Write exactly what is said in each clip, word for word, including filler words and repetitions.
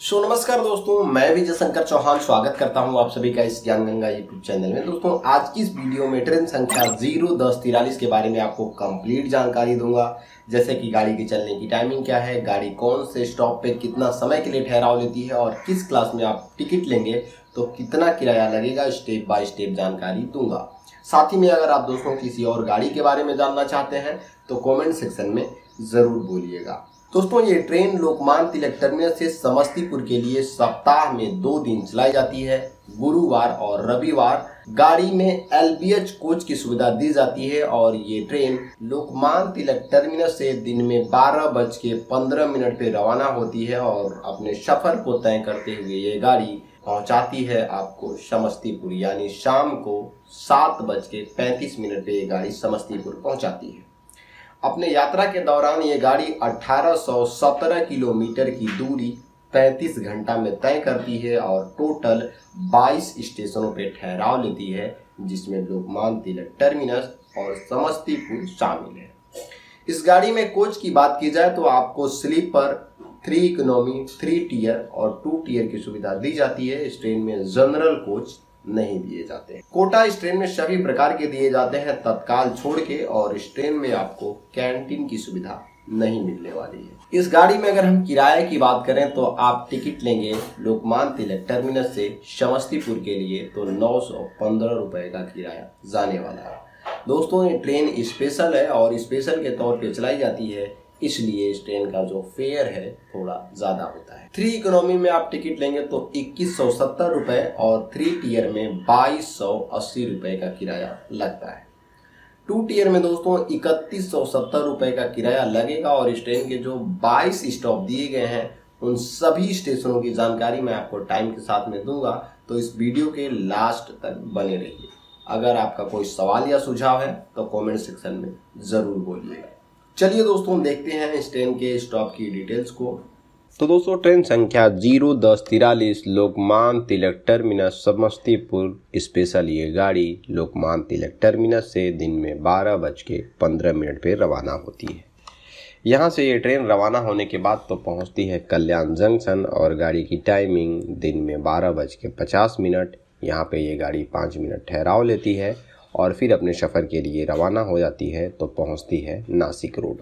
सो नमस्कार दोस्तों, मैं विजय शंकर चौहान स्वागत करता हूं आप सभी का इस ज्ञान गंगा यूट्यूब चैनल में। दोस्तों, आज की इस वीडियो में ट्रेन संख्या जीरो दस तिरालीस के बारे में आपको कंप्लीट जानकारी दूंगा, जैसे कि गाड़ी की चलने की टाइमिंग क्या है, गाड़ी कौन से स्टॉप पे कितना समय के लिए ठहराव लेती है और किस क्लास में आप टिकट लेंगे तो कितना किराया लगेगा, स्टेप बाय स्टेप जानकारी दूंगा। साथ ही में अगर आप दोस्तों किसी और गाड़ी के बारे में जानना चाहते हैं तो कॉमेंट सेक्शन में जरूर बोलिएगा। दोस्तों, ये ट्रेन लोकमान्य तिलक टर्मिनस से समस्तीपुर के लिए सप्ताह में दो दिन चलाई जाती है। गुरुवार और रविवार गाड़ी में एल बी एच कोच की सुविधा दी जाती है और ये ट्रेन लोकमान्य तिलक टर्मिनस से दिन में बारह बज के पंद्रह मिनट पे रवाना होती है और अपने सफर को तय करते हुए ये गाड़ी पहुंचाती है आपको समस्तीपुर, यानी शाम को सात बज के पैंतीस मिनट पे ये गाड़ी समस्तीपुर पहुंचाती है। अपने यात्रा के दौरान ये गाड़ी अठारह सौ सत्रह किलोमीटर की दूरी पैंतीस घंटा में तय करती है और टोटल बाईस स्टेशनों पे ठहराव लेती है, जिसमें लोकमान्य तिलक टर्मिनस और समस्तीपुर शामिल है। इस गाड़ी में कोच की बात की जाए तो आपको sleeper, three economy, three tier और टू टियर की सुविधा दी जाती है। इस ट्रेन में जनरल कोच नहीं दिए जाते। कोटा इस ट्रेन में सभी प्रकार के दिए जाते हैं तत्काल छोड़ के, और इस ट्रेन में आपको कैंटीन की सुविधा नहीं मिलने वाली है। इस गाड़ी में अगर हम किराए की बात करें तो आप टिकट लेंगे लोकमान्य तिलक टर्मिनस से समस्तीपुर के लिए तो नौ सौ पंद्रह रुपए का किराया जाने वाला है। दोस्तों, ये ट्रेन स्पेशल है और स्पेशल के तौर पे चलाई जाती है, इसलिए इस ट्रेन का जो फेयर है थोड़ा ज्यादा होता है। थ्री इकोनॉमी में आप टिकट लेंगे तो इक्कीस सौ सत्तर रुपए और थ्री टियर में बाईस सौ अस्सी रुपए का किराया लगता है। टू टियर में दोस्तों इकतीस सौ सत्तर रुपए का किराया लगेगा और इस ट्रेन के जो बाईस स्टॉप दिए गए हैं उन सभी स्टेशनों की जानकारी मैं आपको टाइम के साथ में दूंगा, तो इस वीडियो के लास्ट तक बने रहिए। अगर आपका कोई सवाल या सुझाव है तो कॉमेंट सेक्शन में जरूर बोलिएगा। चलिए दोस्तों, देखते हैं इस ट्रेन के स्टॉप की डिटेल्स को। तो दोस्तों, ट्रेन संख्या जीरो दस तिरालीस लोकमान्य तिलक टर्मिनस समस्तीपुर स्पेशल ये गाड़ी लोकमान्य तिलक टर्मिनस से दिन में बारह बज के पंद्रह मिनट पर रवाना होती है। यहाँ से ये ट्रेन रवाना होने के बाद तो पहुँचती है कल्याण जंक्शन और गाड़ी की टाइमिंग दिन में बारह बज के पचास मिनट। यहाँ पे ये गाड़ी पाँच मिनट ठहराव लेती है और फिर अपने सफ़र के लिए रवाना हो जाती है तो पहुंचती है नासिक रोड।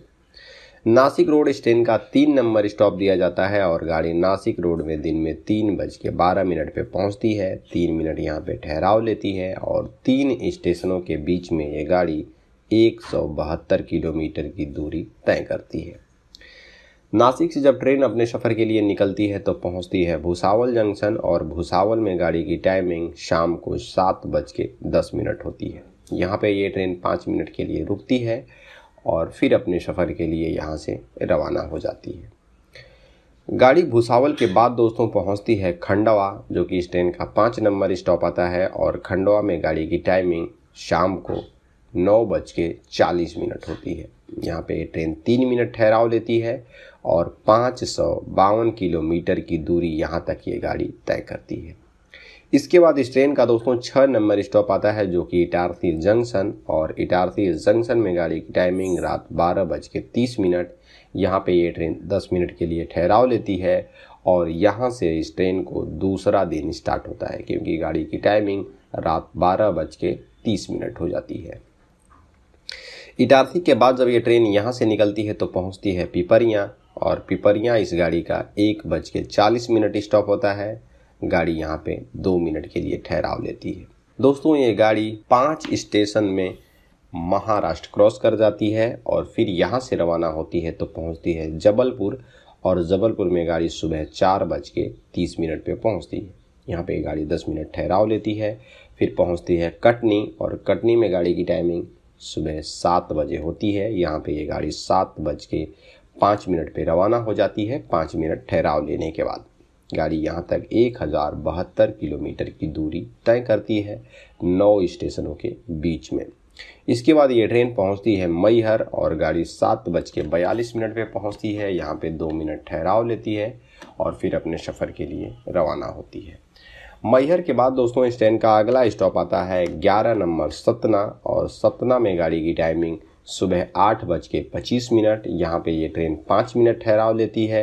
नासिक रोड इस ट्रेन का तीन नंबर स्टॉप दिया जाता है और गाड़ी नासिक रोड में दिन में तीन बज के बारह मिनट पे पहुंचती है। तीन मिनट यहाँ पे ठहराव लेती है और तीन स्टेशनों के बीच में ये गाड़ी एक सौ बहत्तर किलोमीटर की दूरी तय करती है। नासिक से जब ट्रेन अपने सफ़र के लिए निकलती है तो पहुंचती है भुसावल जंक्शन और भुसावल में गाड़ी की टाइमिंग शाम को सात बज के दस मिनट होती है। यहाँ पे ये ट्रेन पाँच मिनट के लिए रुकती है और फिर अपने सफ़र के लिए यहाँ से रवाना हो जाती है। गाड़ी भुसावल के बाद दोस्तों पहुँचती है खंडवा, जो कि इस ट्रेन का पाँच नंबर स्टॉप आता है और खंडवा में गाड़ी की टाइमिंग शाम को नौ बज के चालीस मिनट होती है। यहाँ पे ट्रेन तीन मिनट ठहराव लेती है और पाँच सौ बावन किलोमीटर की दूरी यहाँ तक ये गाड़ी तय करती है। इसके बाद इस ट्रेन का दोस्तों छः नंबर स्टॉप आता है, जो कि इटारसी जंक्शन, और इटारसी जंक्शन में गाड़ी की टाइमिंग रात बारह बज के तीस मिनट। यहाँ पे ये ट्रेन दस मिनट के लिए ठहराव लेती है और यहाँ से इस ट्रेन को दूसरा दिन स्टार्ट होता है, क्योंकि गाड़ी की टाइमिंग रात बारह बज के तीस मिनट हो जाती है। इटारसी के बाद जब ये ट्रेन यहाँ से निकलती है तो पहुँचती है पिपरिया और पिपरिया इस गाड़ी का एक बज के चालीस मिनट स्टॉप होता है। गाड़ी यहाँ पे दो मिनट के लिए ठहराव लेती है। दोस्तों, ये गाड़ी पांच स्टेशन में महाराष्ट्र क्रॉस कर जाती है और फिर यहाँ से रवाना होती है तो पहुँचती है जबलपुर और जबलपुर में गाड़ी सुबह चार बज के तीस मिनट पर पहुँचती है। यहाँ पे गाड़ी दस मिनट ठहराव लेती है, फिर पहुँचती है कटनी और कटनी में गाड़ी की टाइमिंग सुबह सात बजे होती है। यहाँ पे ये गाड़ी सात बज के पाँच मिनट पे रवाना हो जाती है। पाँच मिनट ठहराव लेने के बाद गाड़ी यहाँ तक एक हज़ार बहत्तर किलोमीटर की दूरी तय करती है नौ स्टेशनों के बीच में। इसके बाद ये ट्रेन पहुँचती है मैहर और गाड़ी सात बज के बयालीस मिनट पर पहुँचती है। यहाँ पे दो मिनट ठहराव लेती है और फिर अपने सफ़र के लिए रवाना होती है। मैहर के बाद दोस्तों इस ट्रेन का अगला स्टॉप आता है ग्यारह नंबर सतना और सतना में गाड़ी की टाइमिंग सुबह आठ बज के पच्चीस मिनट। यहाँ पे ये ट्रेन पाँच मिनट ठहराव लेती है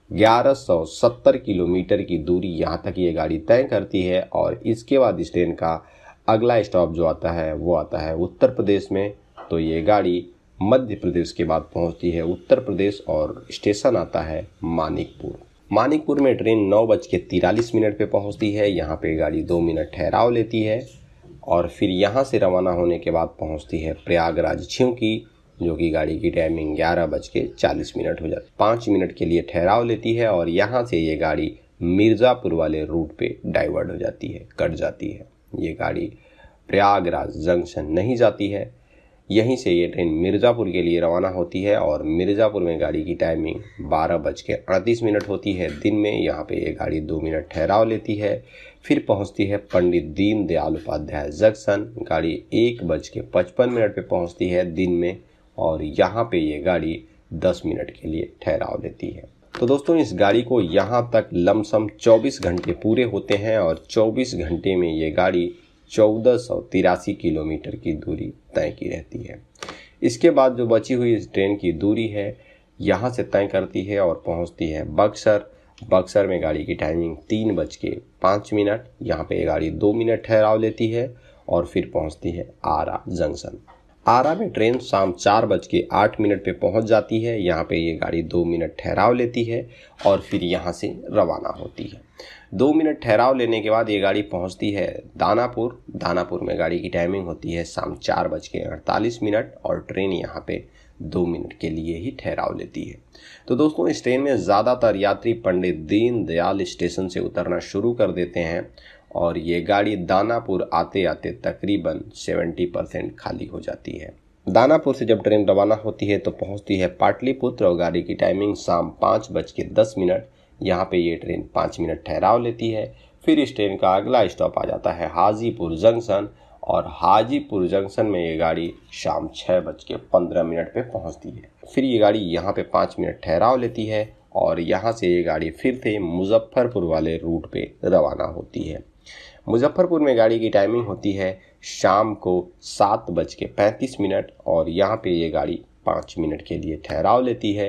ग्यारह सौ सत्तर किलोमीटर की दूरी यहाँ तक ये गाड़ी तय करती है। और इसके बाद इस ट्रेन का अगला स्टॉप जो आता है वो आता है उत्तर प्रदेश में। तो ये गाड़ी मध्य प्रदेश के बाद पहुँचती है उत्तर प्रदेश और स्टेशन आता है मानिकपुर। मानिकपुर में ट्रेन नौ बज के तिरालीस मिनट पर पहुँचती है। यहाँ पे गाड़ी दो मिनट ठहराव लेती है और फिर यहाँ से रवाना होने के बाद पहुँचती है प्रयागराज छिंकी, जो कि गाड़ी की टाइमिंग ग्यारह बज के चालीस मिनट हो जाती है। पाँच मिनट के लिए ठहराव लेती है और यहाँ से ये गाड़ी मिर्ज़ापुर वाले रूट पे डाइवर्ट हो जाती है, कट जाती है। ये गाड़ी प्रयागराज जंक्शन नहीं जाती है, यहीं से ये ट्रेन मिर्ज़ापुर के लिए रवाना होती है और मिर्ज़ापुर में गाड़ी की टाइमिंग बारह बज के अड़तीस मिनट होती है दिन में। यहाँ पे ये गाड़ी दो मिनट ठहराव लेती है, फिर पहुँचती है पंडित दीनदयाल उपाध्याय जंक्शन। गाड़ी एक बज के पचपन मिनट पर पहुँचती है दिन में और यहाँ पे ये गाड़ी दस मिनट के लिए ठहराव लेती है। तो दोस्तों इस गाड़ी को यहाँ तक लमसम चौबीस घंटे पूरे होते हैं और चौबीस घंटे में ये गाड़ी चौदह सौ तिरासी किलोमीटर की दूरी तय की रहती है। इसके बाद जो बची हुई इस ट्रेन की दूरी है यहाँ से तय करती है और पहुँचती है बक्सर। बक्सर में गाड़ी की टाइमिंग तीन बज के पाँच मिनट, यहाँ पे गाड़ी दो मिनट ठहराव लेती है और फिर पहुँचती है आरा जंक्शन। आरा में ट्रेन शाम चार बज के आठ मिनट पे पहुँच जाती है। यहाँ पे ये गाड़ी दो मिनट ठहराव लेती है और फिर यहाँ से रवाना होती है। दो मिनट ठहराव लेने के बाद ये गाड़ी पहुँचती है दानापुर। दानापुर में गाड़ी की टाइमिंग होती है शाम चार बज के अड़तालीस मिनट और ट्रेन यहाँ पे दो मिनट के लिए ही ठहराव लेती है। तो दोस्तों इस ट्रेन में ज़्यादातर यात्री पंडित दीनदयाल स्टेशन से उतरना शुरू कर देते हैं और ये गाड़ी दानापुर आते आते तकरीबन सत्तर परसेंट खाली हो जाती है। दानापुर से जब ट्रेन रवाना होती है तो पहुंचती है पाटलिपुत्र और गाड़ी की टाइमिंग शाम पाँच बज के दस मिनट। यहाँ पे ये ट्रेन पाँच मिनट ठहराव लेती है। फिर इस ट्रेन का अगला स्टॉप आ जाता है हाजीपुर जंक्शन और हाजीपुर जंक्शन में ये गाड़ी शाम छः बज के पंद्रह मिनट पर पहुँचती है। फिर ये गाड़ी यहाँ पे पाँच मिनट ठहराव लेती है और यहाँ से ये गाड़ी फिर से मुजफ्फरपुर वाले रूट पे रवाना होती है। मुजफ्फरपुर में गाड़ी की टाइमिंग होती है शाम को सात बज के पैंतीस मिनट और यहाँ पे ये गाड़ी पाँच मिनट के लिए ठहराव लेती है।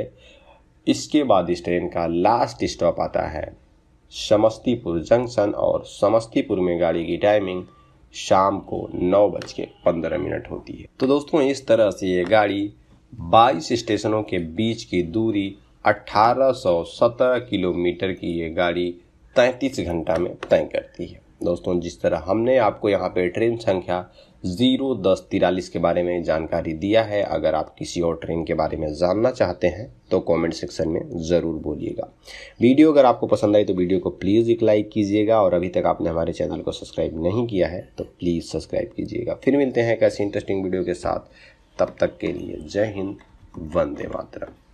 इसके बाद इस ट्रेन का लास्ट स्टॉप आता है समस्तीपुर जंक्शन और समस्तीपुर में गाड़ी की टाइमिंग शाम को नौ बज के पंद्रह मिनट होती है। तो दोस्तों इस तरह से ये गाड़ी बाईस स्टेशनों के बीच की दूरी अठारह सौ सत्रह किलोमीटर की ये गाड़ी तैंतीस घंटा में तय करती है। दोस्तों जिस तरह हमने आपको यहाँ पे ट्रेन संख्या जीरो दस तिरालीस के बारे में जानकारी दिया है, अगर आप किसी और ट्रेन के बारे में जानना चाहते हैं तो कमेंट सेक्शन में ज़रूर बोलिएगा। वीडियो अगर आपको पसंद आई तो वीडियो को प्लीज़ एक लाइक कीजिएगा और अभी तक आपने हमारे चैनल को सब्सक्राइब नहीं किया है तो प्लीज़ सब्सक्राइब कीजिएगा। फिर मिलते हैं एक ऐसी इंटरेस्टिंग वीडियो के साथ, तब तक के लिए जय हिंद, वंदे मातरम।